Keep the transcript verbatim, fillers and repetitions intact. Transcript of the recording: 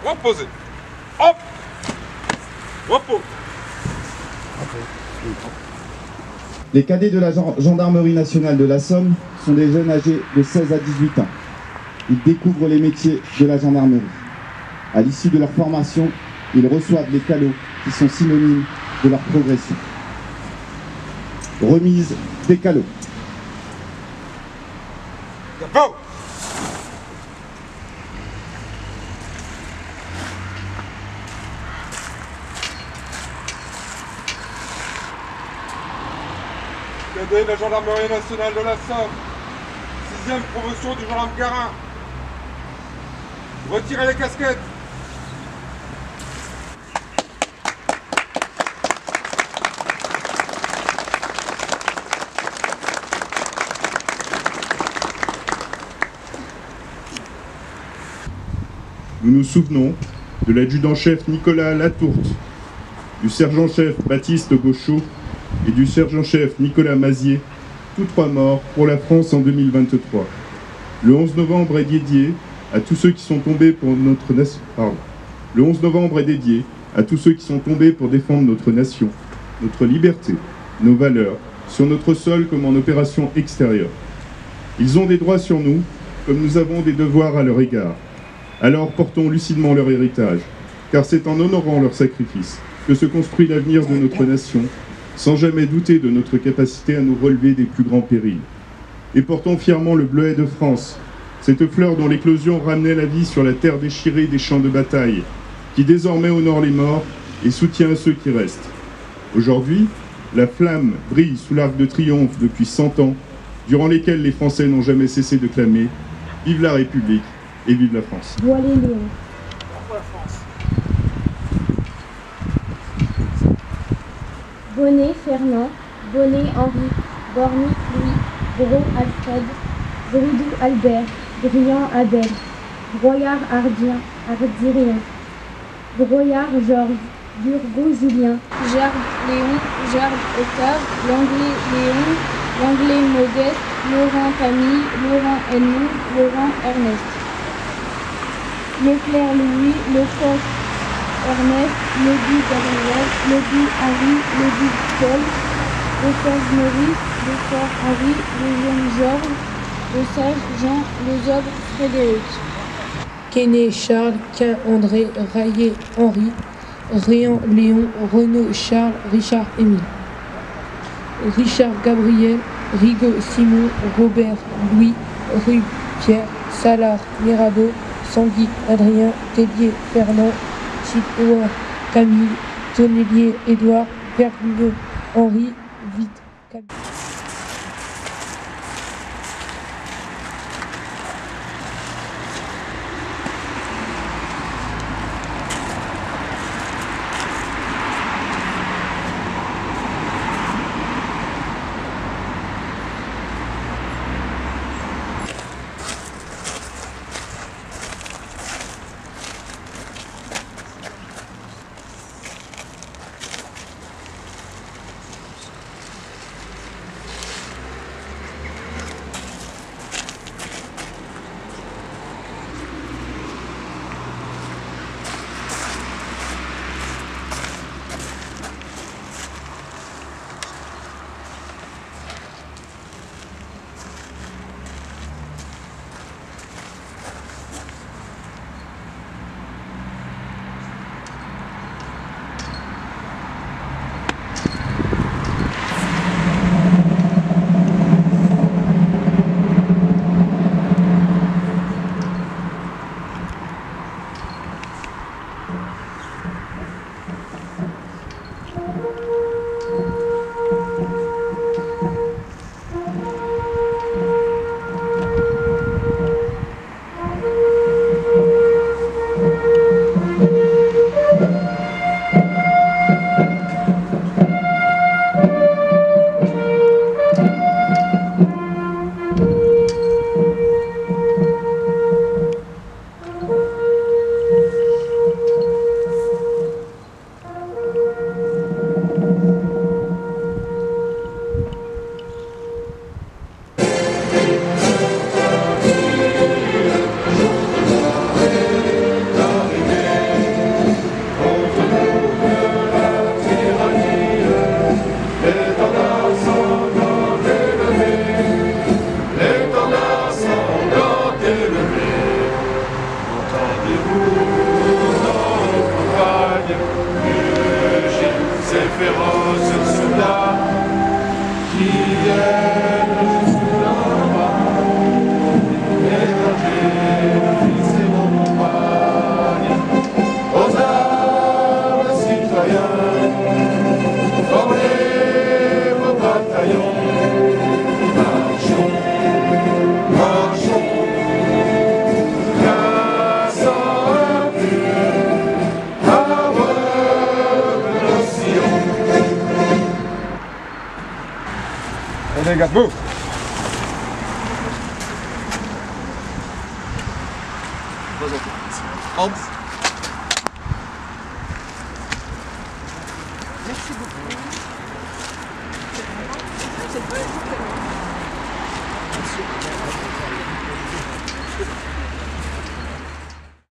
Reposez. Hop. Repos. Les cadets de la Gendarmerie nationale de la Somme sont des jeunes âgés de seize à dix-huit ans. Ils découvrent les métiers de la gendarmerie. À l'issue de leur formation, ils reçoivent les calots qui sont synonymes de leur progression. Remise des calots. Debout. Cadet de la Gendarmerie nationale de la Somme, sixième promotion du gendarme Garin. Retirez les casquettes. Nous nous souvenons de l'adjudant-chef Nicolas Latourte, du sergent-chef Baptiste Gauchot et du sergent-chef Nicolas Mazier, tous trois morts pour la France en deux mille vingt-trois. Le onze novembre est dédié à tous ceux qui sont tombés pour notre nation. Pardon. Le onze novembre est dédié à tous ceux qui sont tombés pour défendre notre nation, notre liberté, nos valeurs, sur notre sol comme en opération extérieure. Ils ont des droits sur nous, comme nous avons des devoirs à leur égard. Alors portons lucidement leur héritage, car c'est en honorant leur sacrifice que se construit l'avenir de notre nation, sans jamais douter de notre capacité à nous relever des plus grands périls. Et portons fièrement le bleuet de France, cette fleur dont l'éclosion ramenait la vie sur la terre déchirée des champs de bataille, qui désormais honore les morts et soutient ceux qui restent. Aujourd'hui, la flamme brille sous l'arc de triomphe depuis cent ans, durant lesquels les Français n'ont jamais cessé de clamer « Vive la République !» et vive la France. Voilé Léon. Pour la France. Bonnet Fernand, Bonnet Henri, Bornic Louis, Gros Alfred, Bridou Albert, Briand Abel, Broyard Ardien, Ardirien, Broyard Georges, Burgot Julien, Gerbe Léon, Gerbe Octave, Langlais Léon, Langlais Modeste, Laurent Camille, Laurent Edmond, Laurent Ernest. Leclerc Louis, Lecoq Ernest, Ledy Gabriel, Ledy Harry, Ledy Paul, Lesage Maurice, Lesage Henri, Lejeune Georges, Lesage Jean, Lezobre Frédéric. Quesnay Charles, Quin André, Raillet Henri, Réan Léon, Renaud Charles, Richard Émile. Richard Gabriel, Rigaud Simon, Robert Louis, Rue Pierre, Salard Mirabeau, Sanguy Adrien, Tellier Fernand, Chipoua Camille, Tonnelier Édouard, Pergueux Henri, Vite Camille. Allez, gars, beau. Merci beaucoup.